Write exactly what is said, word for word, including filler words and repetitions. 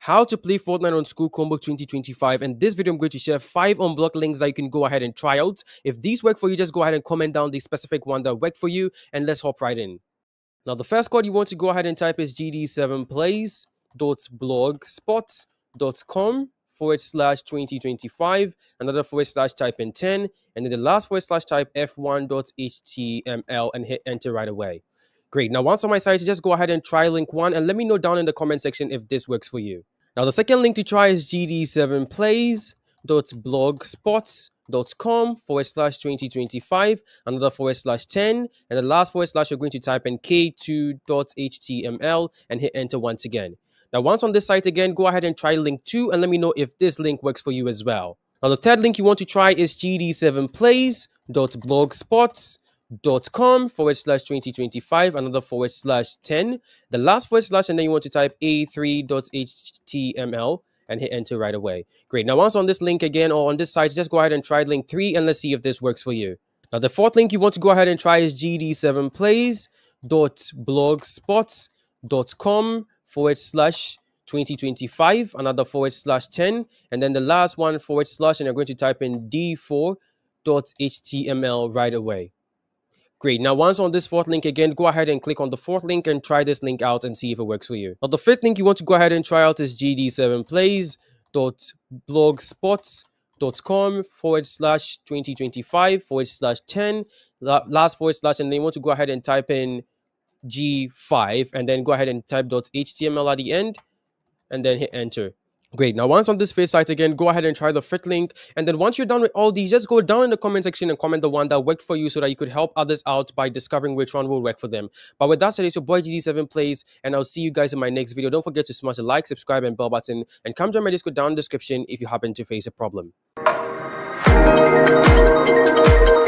how to play Fortnite on school Chromebook twenty twenty-five. And this video, I'm going to share five unblocked links that you can go ahead and try out. If these work for you, just go ahead and comment down the specific one that worked for you, and let's hop right in. Now, the first code you want to go ahead and type is G D seven plays dot blogspot dot com forward slash twenty twenty-five, another forward slash type in ten, and then the last forward slash type f one dot h t m l and hit enter right away. Great. Now, once on my site, just go ahead and try link one and let me know down in the comment section if this works for you. Now, the second link to try is G D seven plays dot blogspot dot com forward slash twenty twenty-five, another forward slash ten, and the last forward slash you're going to type in k two dot h t m l and hit enter once again. Now, once on this site again, go ahead and try link two and let me know if this link works for you as well. Now, the third link you want to try is G D seven plays dot blogspot dot com forward slash twenty twenty-five, another forward slash ten, the last forward slash, and then you want to type a three dot h t m l and hit enter right away. Great. Now, once on this link again or on this site, just go ahead and try link three and let's see if this works for you. Now, the fourth link you want to go ahead and try is G D seven plays dot blogspot dot com forward slash twenty twenty-five, another forward slash ten, and then the last one forward slash, and you're going to type in d four dot h t m l right away. Great. Now, once on this fourth link again, go ahead and click on the fourth link and try this link out and see if it works for you. Now, the fifth link you want to go ahead and try out is G D seven plays dot blogspot dot com forward slash twenty twenty-five forward slash ten, last forward slash, and then you want to go ahead and type in G five and then go ahead and type .html at the end and then hit enter. Great. Now, once on this face site again, go ahead and try the fifth link. And then once you're done with all these, just go down in the comment section and comment the one that worked for you so that you could help others out by discovering which one will work for them. But with that said, it's your boy G D seven plays, and I'll see you guys in my next video. Don't forget to smash the like, subscribe, and bell button, and come join my Discord down in the description if you happen to face a problem.